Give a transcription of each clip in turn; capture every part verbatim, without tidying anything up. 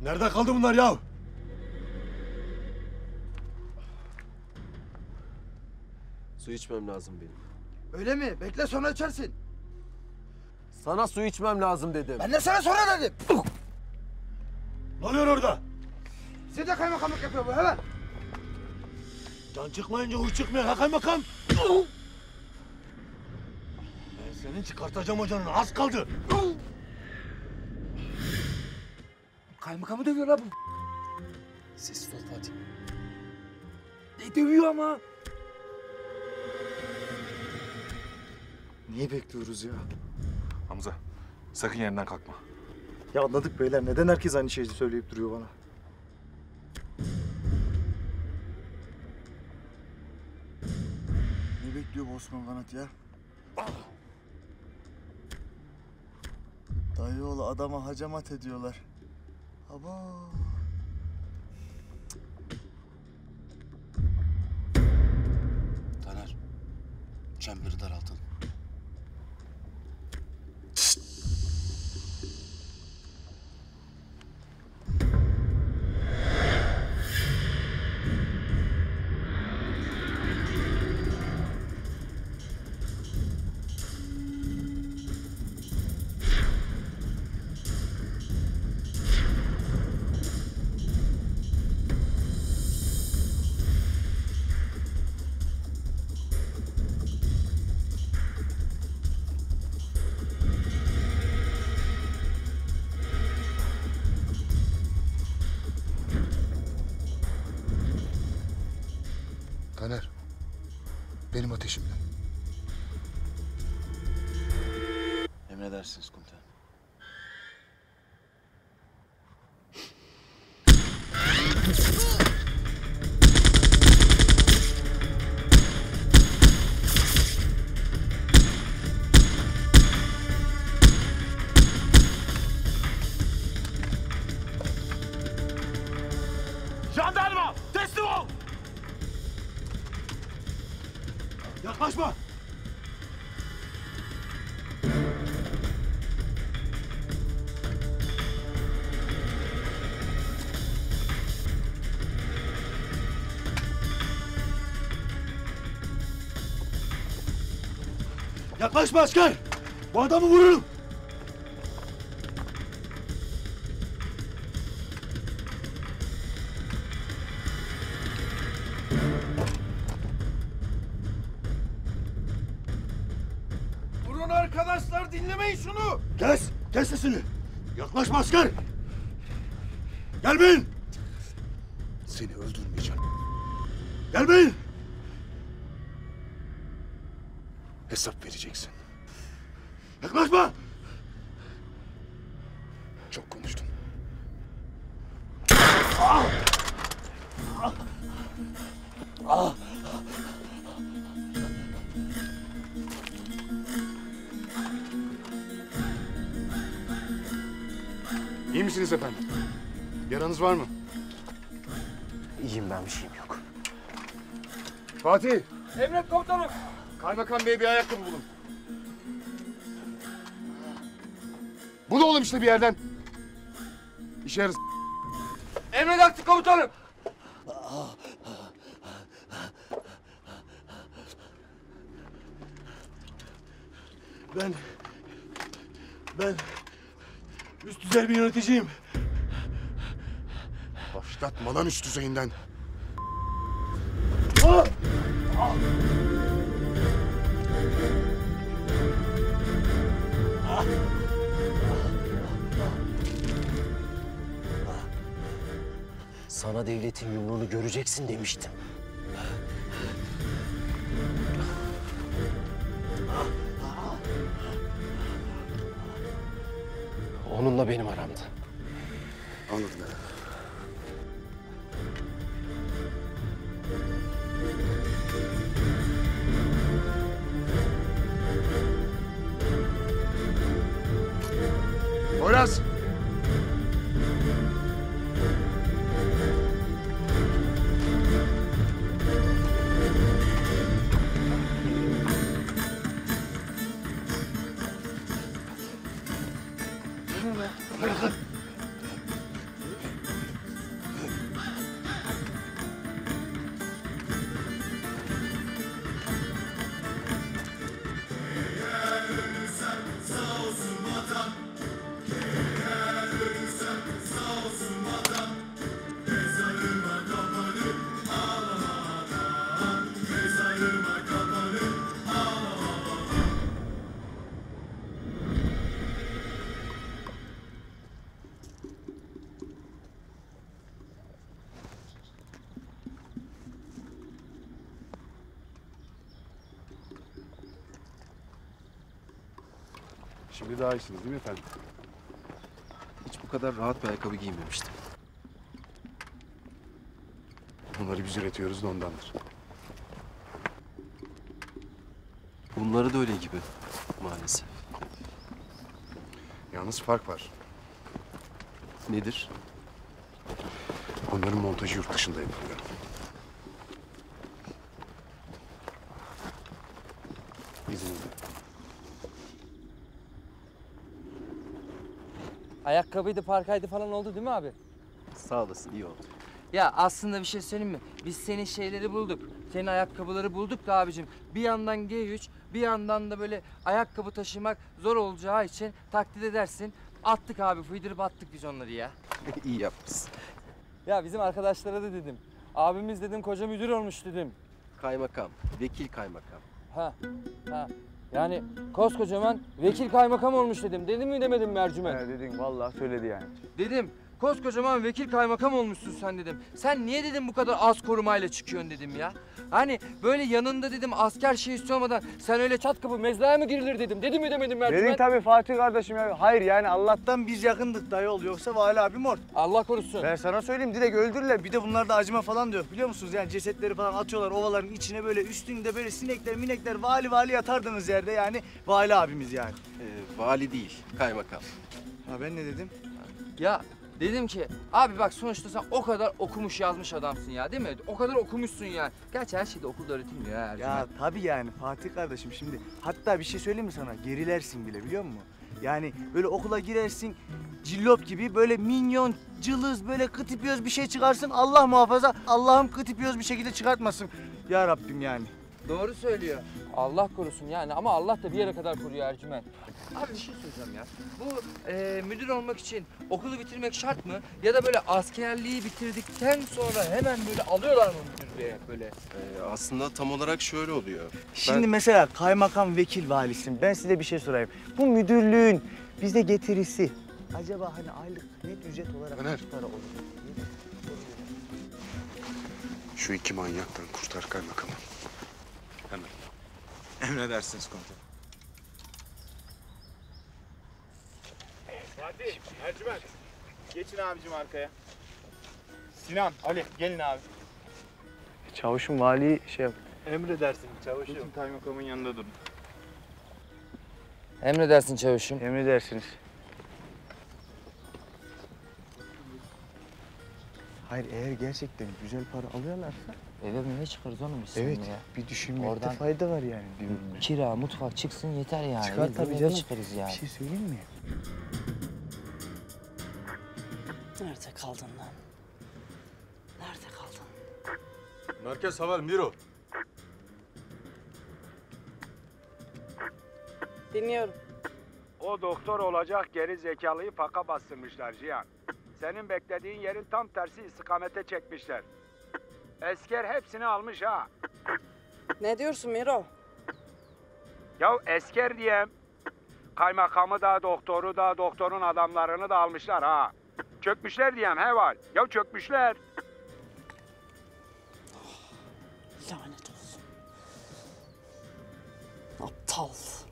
Nerede kaldı bunlar ya? Su içmem lazım benim. Öyle mi? Bekle sonra içersin. Sana su içmem lazım dedim. Ben de sana sonra dedim. Ne oluyor orada? Size de kaymakamlık yapıyor bu hemen. Can çıkmayınca huy çıkmıyor ha kaymakam. Ben senin çıkartacağım o canını, az kaldı. Kaymakamı dövüyor la bu. Sessiz ol Fatih. Ne dövüyor ama? Niye bekliyoruz ya? Hamza, sakın yerinden kalkma. Ya anladık beyler. Neden herkes aynı şeyi söyleyip duruyor bana? Ne bekliyor bu Osman Kanat ya? Dayıoğlu adama hacamat ediyorlar. Aba. Taner, çemberi daraltalım. Taner, benim ateşimden. Emredersiniz komutanım. Jandarma! Teslim ol! Yaklaşma! Yaklaşma asker! Bu adamı vururum! Durun arkadaşlar dinlemeyin şunu. Kes! Kes sesini! Yaklaşma asker! Gelmeyin! Seni öldürmeyeceğim. Gelmeyin! Hesap vereceksin. Yaklaşma! Çok konuştun. İyi misiniz efendim? Yaranız var mı? İyiyim ben, bir şeyim yok. Fatih! Emret komutanım. Kaymakam Bey'e bir ayakkabı bulun. Bul oğlum işte bir yerden. İşe yarasın. Emredersin komutanım. Ben... Ben... Üst düzey bir yöneticiyim. Başlatma lan üst düzeyinden. Ah! Sana devletin yumruğunu göreceksin demiştim. Onunla benim aramda. Anladım. Poyraz! Şimdi daha iyisiniz değil mi efendim? Hiç bu kadar rahat bir ayakkabı giymemiştim. Bunları biz üretiyoruz da ondandır. Bunları da öyle gibi maalesef. Yalnız fark var. Nedir? Onların montajı yurt dışında yapılıyor. İzninizle. Ayakkabıydı, parkaydı falan oldu değil mi abi? Sağ olasın, iyi oldu. Ya aslında bir şey söyleyeyim mi? Biz senin şeyleri bulduk. Senin ayakkabıları bulduk da abicim. Bir yandan G üç, bir yandan da böyle ayakkabı taşımak zor olacağı için taklit edersin. Attık abi, fıydırıp attık biz onları ya. İyi yapmışsın. Ya bizim arkadaşlara da dedim. Abimiz dedim koca müdür olmuş dedim. Kaymakam, vekil kaymakam. Ha, ha. Yani koskocaman vekil kaymakam olmuş dedim. Dedim mi demedim mi Ercüment? He dedin vallahi söyledi yani. Dedim. Koskocaman vekil kaymakam olmuşsun sen dedim. Sen niye dedim bu kadar az korumayla çıkıyorsun dedim ya. Hani böyle yanında dedim asker şeysi olmadan sen öyle çat kapı mezraya mı girilir dedim. Dedim mi demedim Dedin Ercüment? tabii Fatih kardeşim ya. Hayır yani Allah'tan biz yakındık dayı ol yoksa Vali abim or. Allah korusun. Ben sana söyleyeyim direkt öldürürler. Bir de bunlarda acıma falan da yok biliyor musunuz? Yani cesetleri falan atıyorlar ovaların içine böyle üstünde böyle sinekler minekler vali vali yatardınız yerde yani Vali abimiz yani. Ee, vali değil, kaymakam. Ha ben ne dedim? Ya dedim ki abi bak sonuçta sen o kadar okumuş yazmış adamsın ya değil mi? O kadar okumuşsun yani. Gerçi her şey de okulda öğretilmiyor ha Ercüment. Ya tabii yani Fatih kardeşim şimdi hatta bir şey söyleyeyim mi sana? Gerilersin bile biliyor musun? Yani böyle okula girersin cillop gibi böyle minyon, cılız böyle kıtıpıyoruz bir şey çıkarsın Allah muhafaza Allah'ım kıtıpıyoruz bir şekilde çıkartmasın. Ya Rabbim yani. Doğru söylüyor. Allah korusun yani ama Allah da bir yere kadar koruyor Ercüment. Abi bir şey söyleyeceğim ya. Bu e, müdür olmak için okulu bitirmek şart mı? Ya da böyle askerliği bitirdikten sonra hemen böyle alıyorlar mı müdürlüğe böyle? Ee, aslında tam olarak şöyle oluyor. Şimdi mesela kaymakam vekil valisin. Ben size bir şey sorayım. Bu müdürlüğün bize getirisi acaba hani aylık net ücret olarak Öner. kaç para olur? Şu iki manyaktan kurtar kaymakamı. Hemen. Emredersiniz komutanım. Fatih, Ercüment. Geçin abicim arkaya. Sinan, Ali gelin abi. Çavuşum vali şey yap. Emredersin çavuşum. Geçin kaymakamın yanında durun. Emredersin çavuşum. Emredersiniz. Hayır eğer gerçekten güzel para alıyorlarsa Eve ne çıkarız oğlum biz evet seninle ya? bir düşünmekte Oradan- fayda var yani. Bir, Kira, mutfak çıksın yeter yani. Çıkar Biz tabii eve canım. çıkarız yani. Bir şey söyleyeyim mi? Nerede kaldın lan? Nerede kaldın? Merkez haber Miro. Dinliyorum. O doktor olacak geri zekalıyı faka bastırmışlar Cihan. Senin beklediğin yerin tam tersi istikamete çekmişler. Esker hepsini almış ha. Ne diyorsun Miro? Ya esker diyem. Kaymakamı da doktoru da doktorun adamlarını da almışlar ha. Çökmüşler diyem heval. Ya çökmüşler. Lanet olsun. Aptal.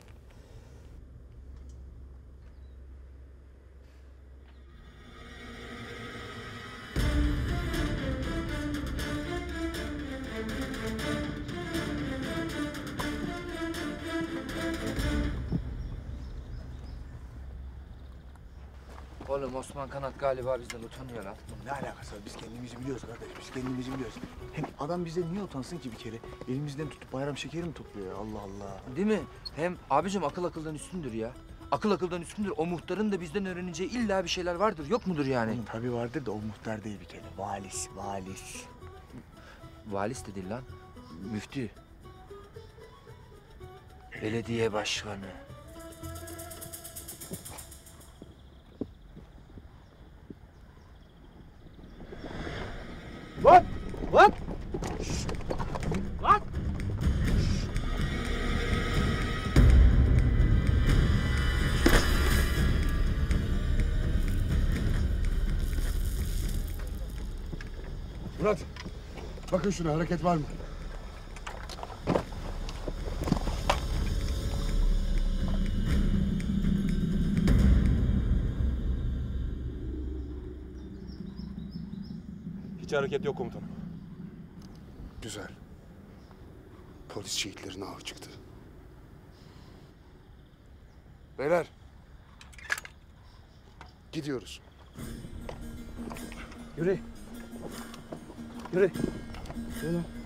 Oğlum Osman Kanat galiba bizden utanıyor lan. Ne alakası var? Biz kendimizi biliyoruz kardeş. Biz kendimizi biliyoruz. Hem adam bizden niye utansın ki bir kere? Elimizden tutup bayram şekeri mi topluyor ya? Allah Allah. Değil mi? Hem abicim akıl akıldan üstündür ya. Akıl akıldan üstündür. O muhtarın da bizden öğreneceği illa bir şeyler vardır. Yok mudur yani? Oğlum tabii vardır da o muhtar değil bir kere. Valis, valis. Valis de değil lan. Müftü. Belediye başkanı. What? What? What? Murat, bakın şuna hareket var mı? Tetikçi hareket yok komutanım. Güzel. Polis şehitlerine av çıktı. Beyler. Gidiyoruz. Yürü. Yürü. Yürü.